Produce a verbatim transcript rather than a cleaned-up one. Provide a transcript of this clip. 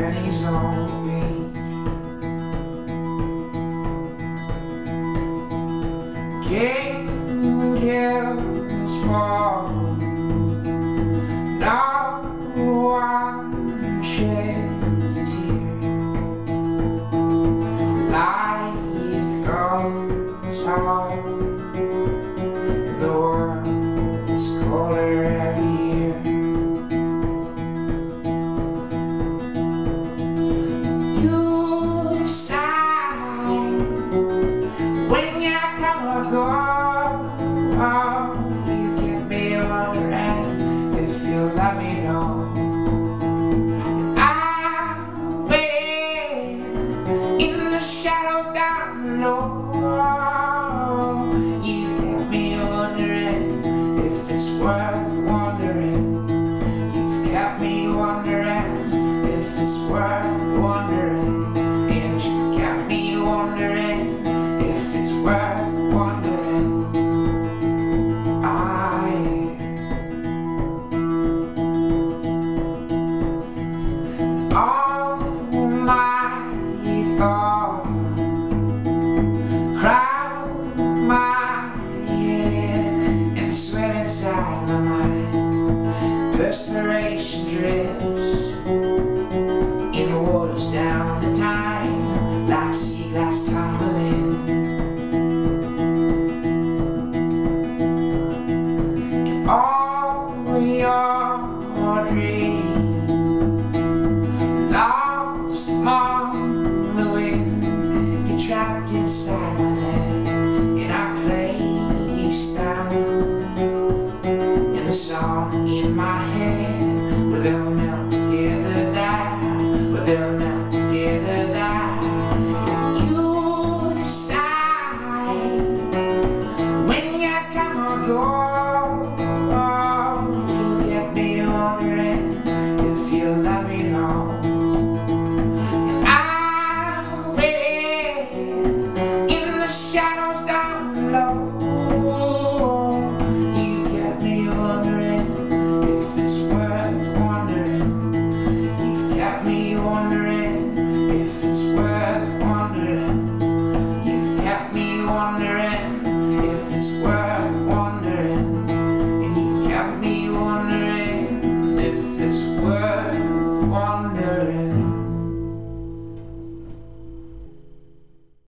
pennies on the page. King kills more. No one sheds a tear. Life goes on. The world is colder every year. You decide when you come or go. Oh, you get me wondering if you let me know. I'll wait in the shadows down low. You get me wondering if it's worth wondering. You've kept me wondering if it's worth wondering. And you've kept me wondering if it's worth wondering. I all my thoughts crowd my head and sweat inside my mind. Perspiration drips in the waters down the Tyne like sea glass tumbling. And all your dreams lost among the wind, get trapped inside my neck, and I place them in the song in my head. Where they'll melt together there, where they'll melt together there. And you decide when you come or go. Oh, you get me wondering if you let me know. And I'll wait in the shadows down low. You get me wondering if it's worth wondering. You've kept me wondering